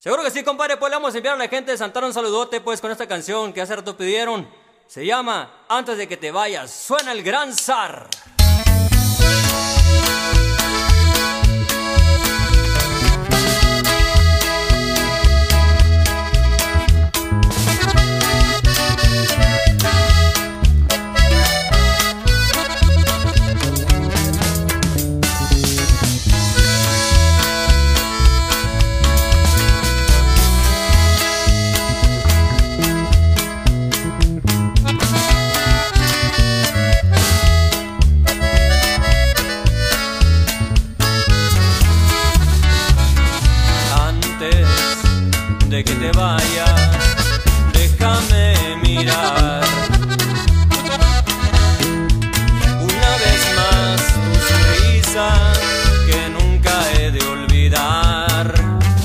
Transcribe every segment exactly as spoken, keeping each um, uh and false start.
Seguro que sí, compadre, pues le vamos a enviar a la gente de Santana un saludote pues con esta canción que hace rato pidieron. Se llama Antes de que te vayas. Suena el Gran Zar. De que te vayas, déjame mirar una vez más tu sonrisa que nunca he de olvidar.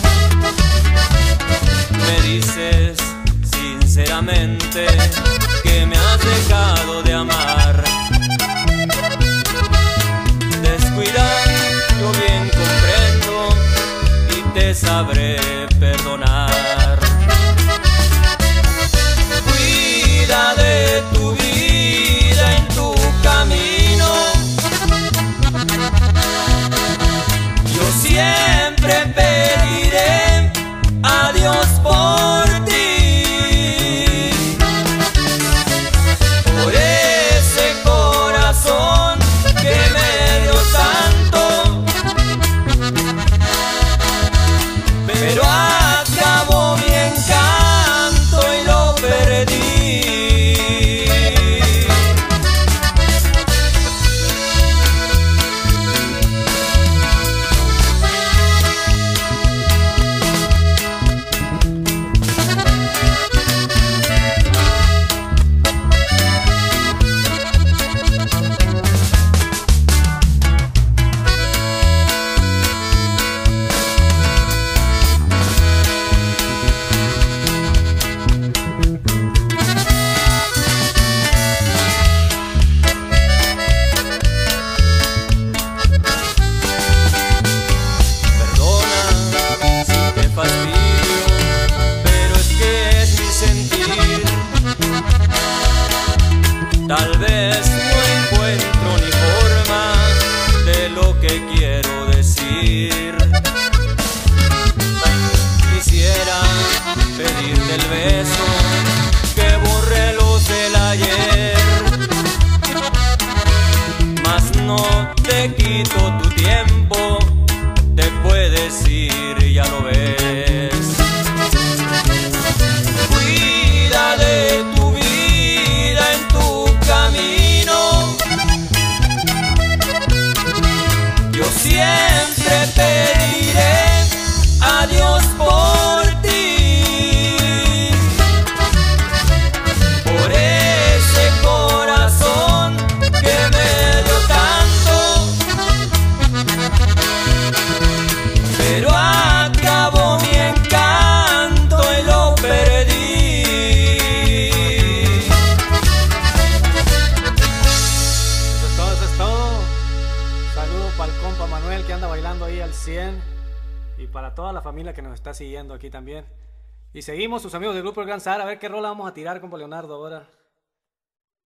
Me dices sinceramente que me has dejado de amar. Descuidar yo bien comprendo y te sabré perdonar. Cuida de tu vida en tu camino. Yo siempre pediré a Dios por ti, por ese corazón que me dio tanto, pero acabó mi encanto y lo perdí. Tal vez no encuentro ni forma de lo que quiero decir. Quisiera pedirte el beso que borre los del ayer, mas no te quito tu tiempo, te puedes ir, ya lo ves. Cuida de tu vida en tu camino. Yo siempre pediré a Dios por ti, por ese corazón que me dio tanto, pero acabó mi encanto y lo perdí. Para el compa Manuel que anda bailando ahí al cien, y para toda la familia que nos está siguiendo aquí también. Y seguimos sus amigos del grupo El Gran Zar. A ver qué rola vamos a tirar, compa Leonardo, ahora.